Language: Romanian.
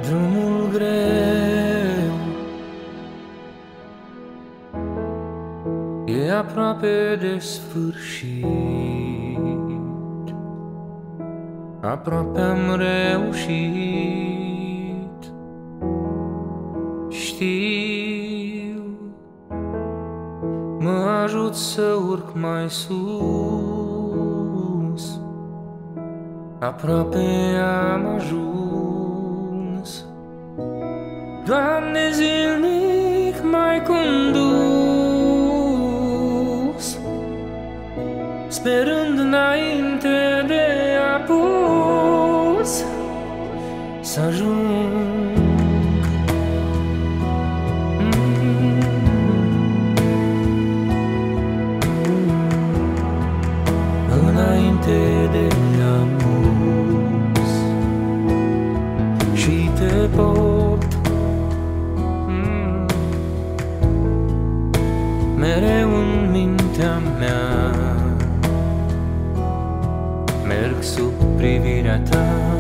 Drumul greu e aproape de sfârșit, aproape am reușit. Știu, mă ajut să urc mai sus, aproape am ajuns. Doamne, zilnic m-ai condus, sperând înainte de apus să ajung. Înainte de apus și te pot mereu în mintea mea, merg sub privirea ta.